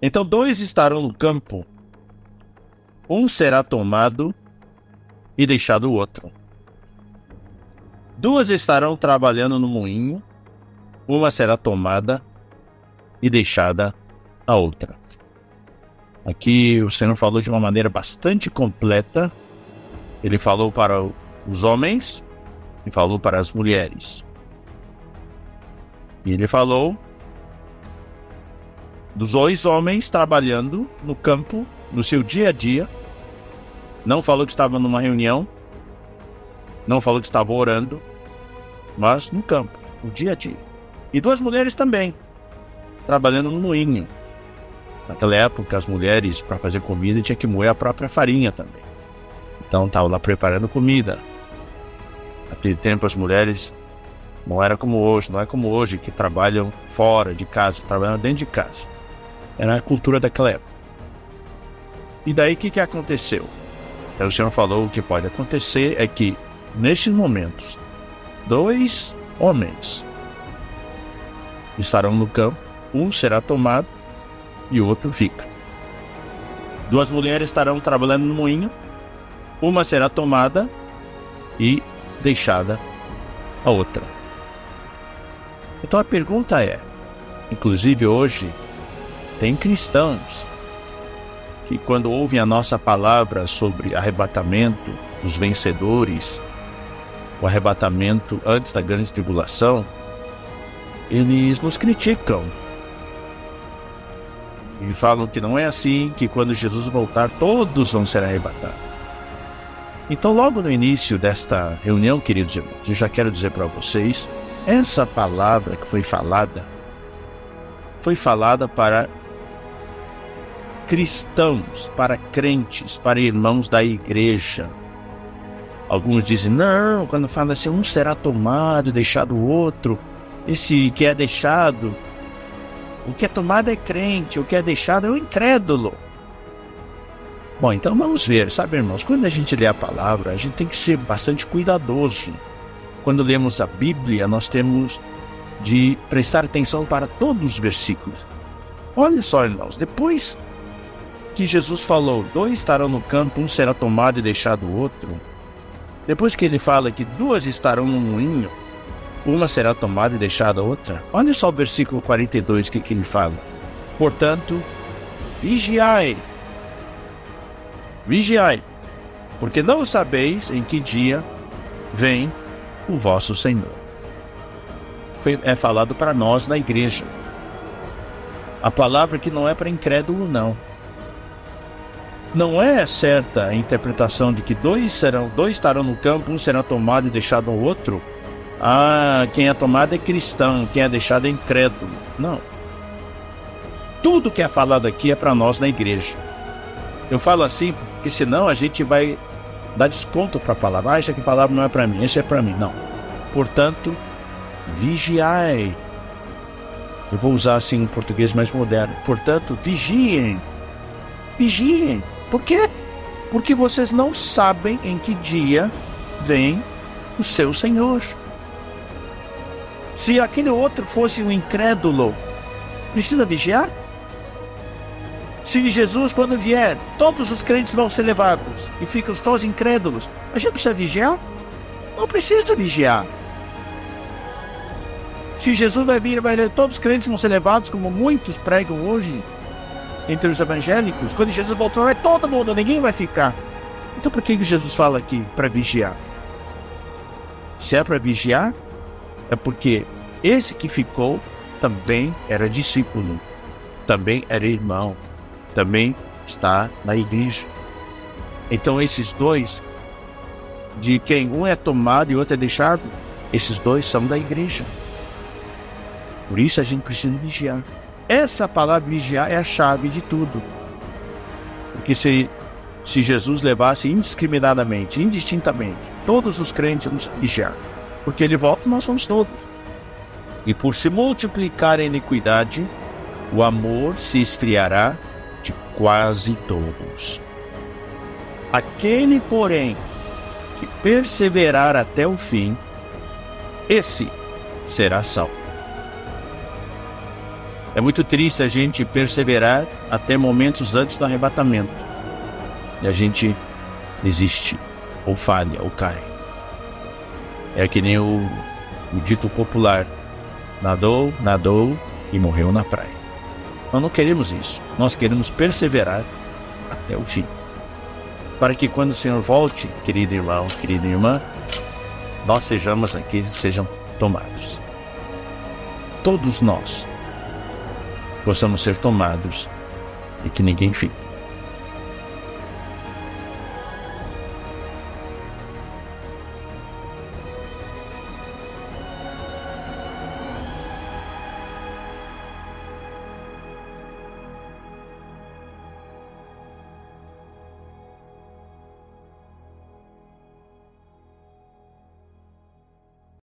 Então 2 estarão no campo, um será tomado e deixado o outro. 2 estarão trabalhando no moinho, uma será tomada e deixada a outra. Aqui o Senhor falou de uma maneira bastante completa. Ele falou para os homens e falou para as mulheres. E ele falou dos 2 homens trabalhando no campo, no seu dia a dia. Não falou que estava numa reunião, não falou que estava orando, mas no campo, no dia a dia. E 2 mulheres também, trabalhando no moinho. Naquela época, as mulheres, para fazer comida, tinham que moer a própria farinha também. Então, estavam lá preparando comida. Naquele tempo, as mulheres não é como hoje, que trabalham fora de casa, trabalham dentro de casa. Era a cultura daquela época. E daí, o que aconteceu? Então, o Senhor falou: o que pode acontecer é que, nestes momentos, 2 homens estarão no campo, um será tomado e o outro fica. 2 mulheres estarão trabalhando no moinho, uma será tomada e deixada a outra. Então a pergunta é, inclusive hoje, tem cristãos que quando ouvem a nossa palavra sobre arrebatamento dos vencedores, o arrebatamento antes da grande tribulação, eles nos criticam. E falam que não é assim, que quando Jesus voltar, todos vão ser arrebatados. Então, logo no início desta reunião, queridos irmãos, eu já quero dizer para vocês, essa palavra que foi falada para cristãos, para crentes, para irmãos da igreja. Alguns dizem, não, quando fala assim, um será tomado e deixado o outro, esse que é deixado, o que é tomado é crente, o que é deixado é o incrédulo. Bom, então vamos ver, sabe, irmãos, quando a gente lê a palavra, a gente tem que ser bastante cuidadoso. Quando lemos a Bíblia, nós temos de prestar atenção para todos os versículos. Olha só, irmãos, depois que Jesus falou, 2 estarão no campo, um será tomado e deixado o outro, depois que ele fala que 2 estarão no moinho, uma será tomada e deixada a outra, olha só o versículo 42, o que ele fala. Portanto, vigiai, porque não sabeis em que dia vem o vosso Senhor. É falado para nós na igreja. A palavra que não é para incrédulo, não. Não é certa a interpretação de que 2 estarão no campo, um será tomado e deixado ao outro. Quem é tomado é cristão, quem é deixado é incrédulo. Não. Tudo que é falado aqui é para nós na igreja. Eu falo assim porque senão a gente vai dar desconto para a palavra. Essa aqui a palavra não é para mim, essa é para mim. Não. Portanto, vigiai. Eu vou usar assim um português mais moderno. Portanto, vigiem. Vigiem. Por quê? Porque vocês não sabem em que dia vem o seu Senhor. Se aquele outro fosse um incrédulo, precisa vigiar? Se Jesus, quando vier, todos os crentes vão ser levados e ficam todos incrédulos, a gente precisa vigiar? Não precisa vigiar. Se Jesus vai vir, todos os crentes vão ser levados, como muitos pregam hoje entre os evangélicos. Quando Jesus voltar, vai todo mundo, ninguém vai ficar. Então por que Jesus fala aqui para vigiar? Se é para vigiar, é porque esse que ficou também era discípulo, também era irmão, também está na igreja. Então esses 2, de quem um é tomado e o outro é deixado, esses 2 são da igreja. Por isso a gente precisa vigiar. Essa palavra vigiar é a chave de tudo. Porque se Jesus levasse indiscriminadamente, indistintamente, todos os crentes vamos vigiar. Porque ele volta, nós somos todos. E por se multiplicar a iniquidade, o amor se esfriará de quase todos. Aquele, porém, que perseverar até o fim, esse será salvo. É muito triste a gente perseverar até momentos antes do arrebatamento. E a gente desiste, ou falha, ou cai. É que nem o dito popular: nadou, nadou e morreu na praia. Nós não queremos isso. Nós queremos perseverar até o fim. Para que quando o Senhor volte, querido irmão, querida irmã, nós sejamos aqueles que sejam tomados. Todos nós possamos ser tomados e que ninguém fique.